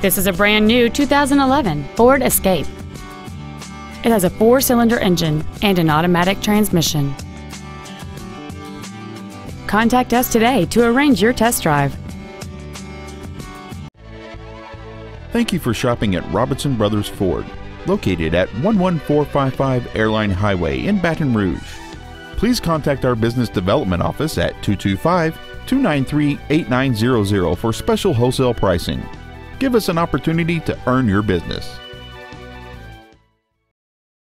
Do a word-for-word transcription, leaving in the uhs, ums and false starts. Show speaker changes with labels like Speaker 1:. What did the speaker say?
Speaker 1: This is a brand new two thousand eleven Ford Escape. It has a four-cylinder engine and an automatic transmission. Contact us today to arrange your test drive.
Speaker 2: Thank you for shopping at Robinson Brothers Ford, located at one one four five five Airline Highway in Baton Rouge. Please contact our business development office at two two five, two nine three, eight nine zero zero for special wholesale pricing. Give us an opportunity to earn your business.